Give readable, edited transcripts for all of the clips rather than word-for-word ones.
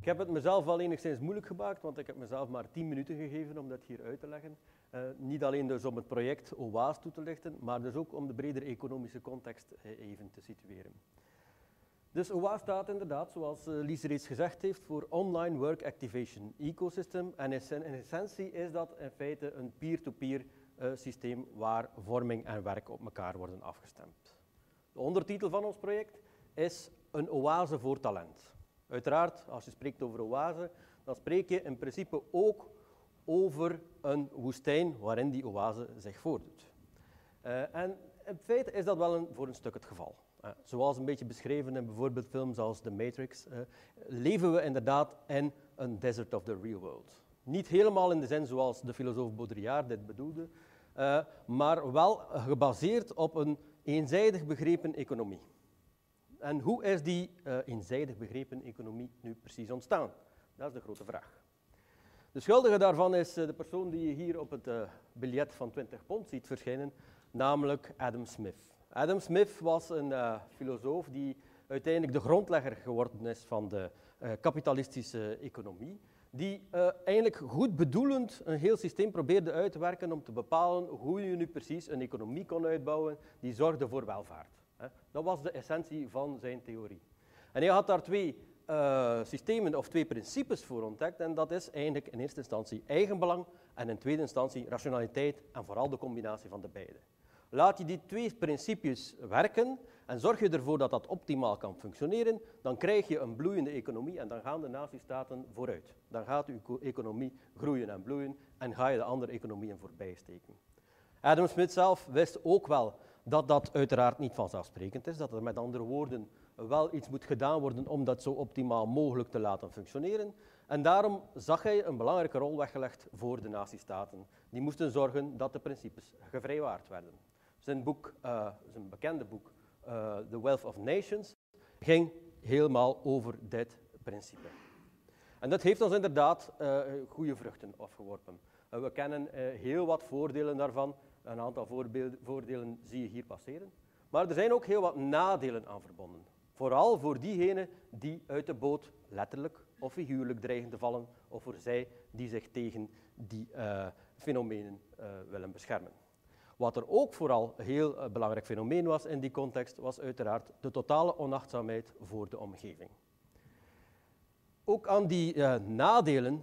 heb het mezelf wel enigszins moeilijk gemaakt, want ik heb mezelf maar 10 minuten gegeven om dat hier uit te leggen. Niet alleen dus om het project OAS toe te lichten, maar dus ook om de bredere economische context even te situeren. Dus OAS staat inderdaad, zoals Lies reeds gezegd heeft, voor Online Work Activation Ecosystem. En in essentie is dat in feite een peer-to-peer systeem waar vorming en werk op elkaar worden afgestemd. De ondertitel van ons project is een oase voor talent. Uiteraard, als je spreekt over oase, dan spreek je in principe ook over een woestijn waarin die oase zich voordoet. En in feite is dat wel voor een stuk het geval. Zoals een beetje beschreven in bijvoorbeeld films als The Matrix, leven we inderdaad in een desert of the real world. Niet helemaal in de zin zoals de filosoof Baudrillard dit bedoelde, maar wel gebaseerd op een eenzijdig begrepen economie. En hoe is die eenzijdig begrepen economie nu precies ontstaan? Dat is de grote vraag. De schuldige daarvan is de persoon die je hier op het biljet van 20 pond ziet verschijnen, namelijk Adam Smith. Adam Smith was een filosoof die uiteindelijk de grondlegger geworden is van de kapitalistische economie, die eigenlijk goed bedoelend een heel systeem probeerde uit te werken om te bepalen hoe je nu precies een economie kon uitbouwen die zorgde voor welvaart. Dat was de essentie van zijn theorie. En hij had daar twee systemen of twee principes voor ontdekt, en dat is eigenlijk in eerste instantie eigenbelang en in tweede instantie rationaliteit en vooral de combinatie van de beide. Laat je die twee principes werken en zorg je ervoor dat dat optimaal kan functioneren, dan krijg je een bloeiende economie en dan gaan de natiestaten vooruit. Dan gaat uw economie groeien en bloeien en ga je de andere economieën voorbij steken. Adam Smith zelf wist ook wel dat dat uiteraard niet vanzelfsprekend is, dat er met andere woorden wel iets moet gedaan worden om dat zo optimaal mogelijk te laten functioneren. En daarom zag hij een belangrijke rol weggelegd voor de natiestaten. Die moesten zorgen dat de principes gevrijwaard werden. Zijn bekende boek, The Wealth of Nations, ging helemaal over dit principe. En dat heeft ons inderdaad goede vruchten afgeworpen. We kennen heel wat voordelen daarvan. Een aantal voordelen zie je hier passeren. Maar er zijn ook heel wat nadelen aan verbonden. Vooral voor diegenen die uit de boot letterlijk of figuurlijk dreigen te vallen, of voor zij die zich tegen die fenomenen willen beschermen. Wat er ook vooral een heel belangrijk fenomeen was in die context, was uiteraard de totale onachtzaamheid voor de omgeving. Ook aan die nadelen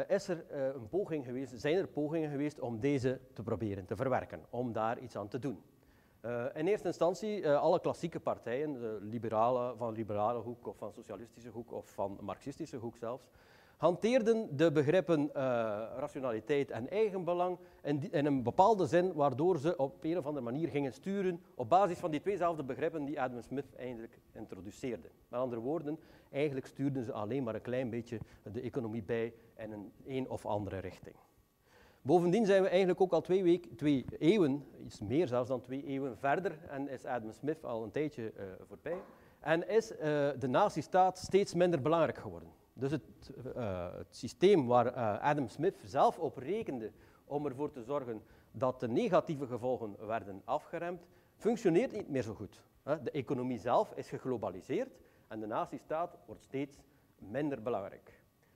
zijn er pogingen geweest om deze te proberen te verwerken, om daar iets aan te doen. In eerste instantie, alle klassieke partijen, van liberale hoek of van socialistische hoek of van marxistische hoek zelfs, hanteerden de begrippen rationaliteit en eigenbelang in een bepaalde zin, waardoor ze op een of andere manier gingen sturen op basis van die tweezelfde begrippen die Adam Smith eigenlijk introduceerde. Met andere woorden, eigenlijk stuurden ze alleen maar een klein beetje de economie bij in een of andere richting. Bovendien zijn we eigenlijk ook al 2 eeuwen, iets meer zelfs dan 2 eeuwen verder, en is Adam Smith al een tijdje voorbij, en is de natiestaat steeds minder belangrijk geworden. Dus het systeem waar Adam Smith zelf op rekende om ervoor te zorgen dat de negatieve gevolgen werden afgeremd, functioneert niet meer zo goed. De economie zelf is geglobaliseerd en de natiestaat wordt steeds minder belangrijk.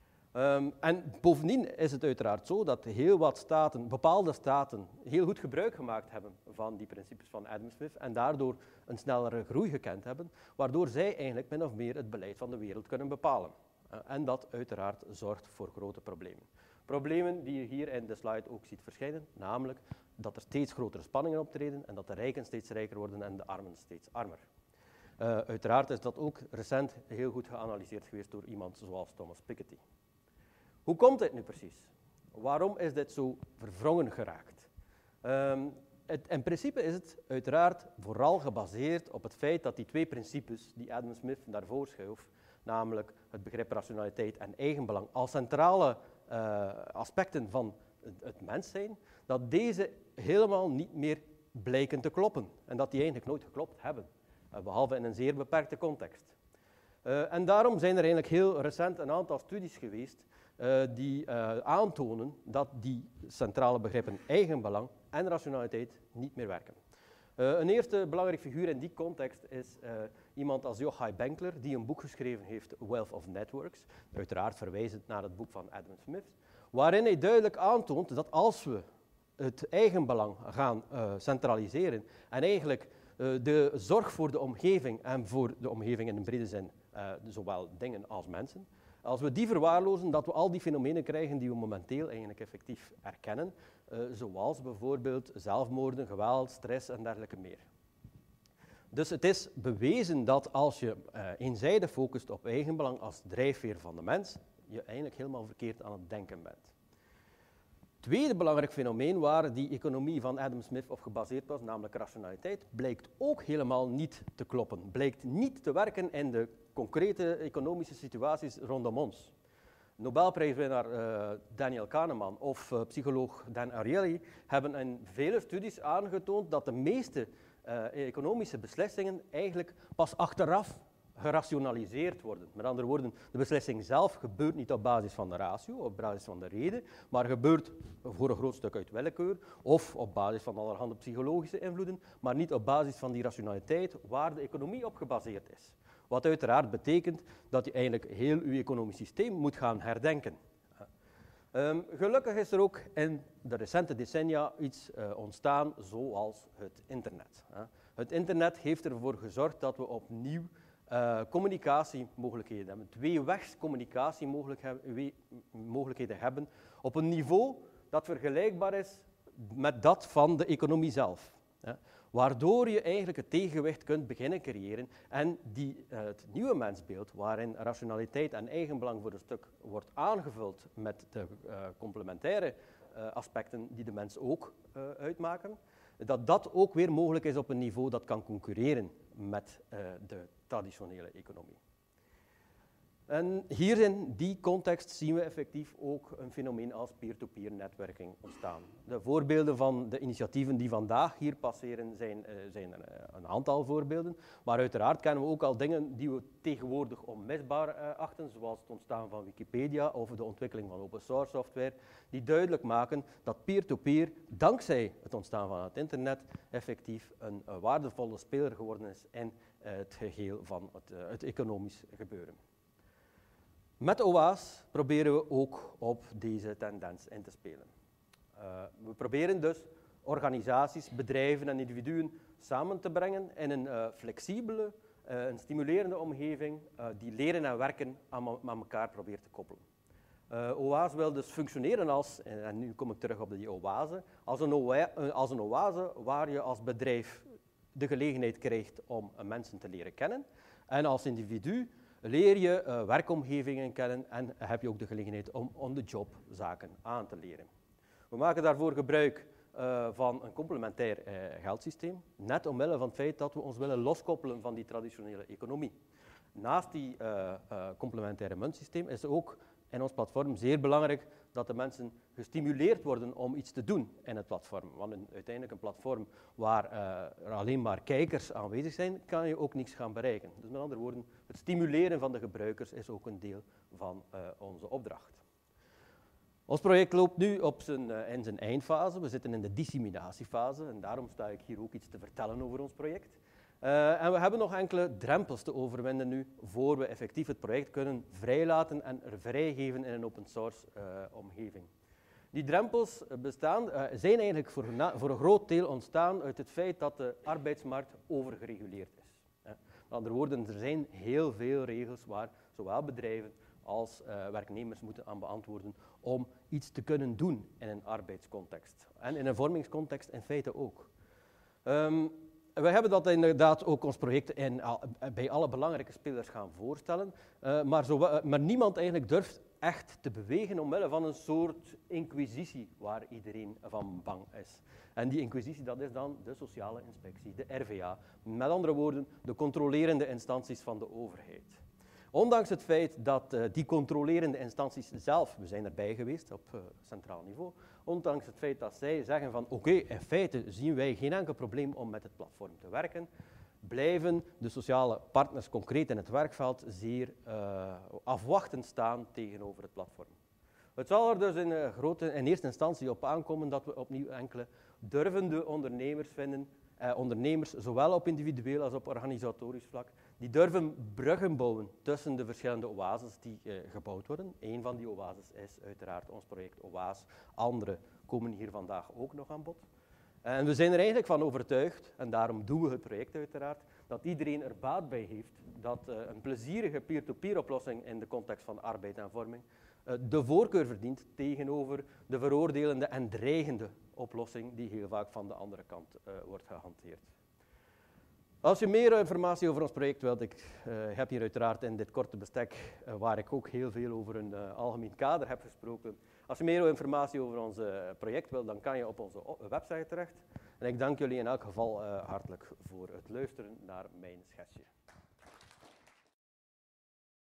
En bovendien is het uiteraard zo dat heel wat staten, bepaalde staten, heel goed gebruik gemaakt hebben van die principes van Adam Smith en daardoor een snellere groei gekend hebben, waardoor zij eigenlijk min of meer het beleid van de wereld kunnen bepalen. En dat uiteraard zorgt voor grote problemen. Problemen die je hier in de slide ook ziet verschijnen, namelijk dat er steeds grotere spanningen optreden en dat de rijken steeds rijker worden en de armen steeds armer. Uiteraard is dat ook recent heel goed geanalyseerd geweest door iemand zoals Thomas Piketty. Hoe komt dit nu precies? Waarom is dit zo verwrongen geraakt? In principe is het uiteraard vooral gebaseerd op het feit dat die twee principes die Adam Smith daarvoor schoof, namelijk het begrip rationaliteit en eigenbelang als centrale aspecten van het mens zijn, dat deze helemaal niet meer blijken te kloppen. En dat die eigenlijk nooit geklopt hebben, behalve in een zeer beperkte context. En daarom zijn er eigenlijk heel recent een aantal studies geweest die aantonen dat die centrale begrippen eigenbelang en rationaliteit niet meer werken. Een eerste belangrijk figuur in die context is iemand als Yochai Benkler, die een boek geschreven heeft, Wealth of Networks, uiteraard verwijzend naar het boek van Adam Smith, waarin hij duidelijk aantoont dat als we het eigenbelang gaan centraliseren en eigenlijk de zorg voor de omgeving en voor de omgeving in een brede zin, zowel dingen als mensen, als we die verwaarlozen, dat we al die fenomenen krijgen die we momenteel eigenlijk effectief erkennen, zoals bijvoorbeeld zelfmoorden, geweld, stress en dergelijke meer. Dus het is bewezen dat als je eenzijdig focust op eigenbelang als drijfveer van de mens, je eigenlijk helemaal verkeerd aan het denken bent. Tweede belangrijk fenomeen waar die economie van Adam Smith op gebaseerd was, namelijk rationaliteit, blijkt ook helemaal niet te kloppen. Blijkt niet te werken in de concrete economische situaties rondom ons. Nobelprijswinnaar Daniel Kahneman of psycholoog Dan Ariely hebben in vele studies aangetoond dat de meeste economische beslissingen eigenlijk pas achteraf gerationaliseerd worden. Met andere woorden, de beslissing zelf gebeurt niet op basis van de ratio, op basis van de reden, maar gebeurt voor een groot stuk uit willekeur of op basis van allerhande psychologische invloeden, maar niet op basis van die rationaliteit waar de economie op gebaseerd is. Wat uiteraard betekent dat je eigenlijk heel je economisch systeem moet gaan herdenken. Gelukkig is er ook in de recente decennia iets ontstaan zoals het internet. Het internet heeft ervoor gezorgd dat we opnieuw communicatiemogelijkheden hebben, tweewegs communicatiemogelijkheden hebben op een niveau dat vergelijkbaar is met dat van de economie zelf. Waardoor je eigenlijk het tegenwicht kunt beginnen creëren en het nieuwe mensbeeld, waarin rationaliteit en eigenbelang voor een stuk wordt aangevuld met de complementaire aspecten die de mens ook uitmaken, dat ook weer mogelijk is op een niveau dat kan concurreren met de traditionele economie. En hier in die context zien we effectief ook een fenomeen als peer-to-peer netwerking ontstaan. De voorbeelden van de initiatieven die vandaag hier passeren zijn een aantal voorbeelden, maar uiteraard kennen we ook al dingen die we tegenwoordig onmisbaar achten, zoals het ontstaan van Wikipedia of de ontwikkeling van open source software, die duidelijk maken dat peer-to-peer, dankzij het ontstaan van het internet, effectief een waardevolle speler geworden is in het geheel van het economisch gebeuren. Met OA's proberen we ook op deze tendens in te spelen. We proberen dus organisaties, bedrijven en individuen samen te brengen in een flexibele, een stimulerende omgeving die leren en werken aan elkaar probeert te koppelen. OA's wil dus functioneren als, en nu kom ik terug op die oase, als een oase waar je als bedrijf de gelegenheid krijgt om mensen te leren kennen en als individu leer je werkomgevingen kennen en heb je ook de gelegenheid om on-the-job zaken aan te leren. We maken daarvoor gebruik van een complementair geldsysteem, net omwille van het feit dat we ons willen loskoppelen van die traditionele economie. Naast die complementaire muntsysteem is ook in ons platform zeer belangrijk dat de mensen gestimuleerd worden om iets te doen in het platform. Want uiteindelijk een platform waar er alleen maar kijkers aanwezig zijn, kan je ook niks gaan bereiken. Dus met andere woorden, het stimuleren van de gebruikers is ook een deel van onze opdracht. Ons project loopt nu in zijn eindfase. We zitten in de disseminatiefase en daarom sta ik hier ook iets te vertellen over ons project. En we hebben nog enkele drempels te overwinnen nu, voor we effectief het project kunnen vrijlaten en vrijgeven in een open source omgeving. Die drempels zijn eigenlijk voor een groot deel ontstaan uit het feit dat de arbeidsmarkt overgereguleerd is. Met andere woorden, er zijn heel veel regels waar zowel bedrijven als werknemers moeten aan beantwoorden om iets te kunnen doen in een arbeidscontext. En in een vormingscontext in feite ook. We hebben dat inderdaad ook ons project bij alle belangrijke spelers gaan voorstellen, maar niemand eigenlijk durft echt te bewegen omwille van een soort inquisitie waar iedereen van bang is. En die inquisitie, dat is dan de sociale inspectie, de RVA, met andere woorden de controlerende instanties van de overheid. Ondanks het feit dat die controlerende instanties zelf, we zijn erbij geweest op centraal niveau, ondanks het feit dat zij zeggen van oké, in feite zien wij geen enkel probleem om met het platform te werken, blijven de sociale partners concreet in het werkveld zeer afwachtend staan tegenover het platform. Het zal er dus in eerste instantie op aankomen dat we opnieuw enkele durvende ondernemers vinden ondernemers, zowel op individueel als op organisatorisch vlak, die durven bruggen bouwen tussen de verschillende oases die gebouwd worden. Eén van die oases is uiteraard ons project OAS. Andere komen hier vandaag ook nog aan bod. En we zijn er eigenlijk van overtuigd, en daarom doen we het project uiteraard, dat iedereen er baat bij heeft dat een plezierige peer-to-peer oplossing in de context van arbeid en vorming de voorkeur verdient tegenover de veroordelende en dreigende oplossing die heel vaak van de andere kant wordt gehanteerd. Als je meer informatie over ons project wilt, ik heb hier uiteraard in dit korte bestek, waar ik ook heel veel over een algemeen kader heb gesproken. Als je meer informatie over ons project wilt, dan kan je op onze website terecht. En ik dank jullie in elk geval hartelijk voor het luisteren naar mijn schetsje.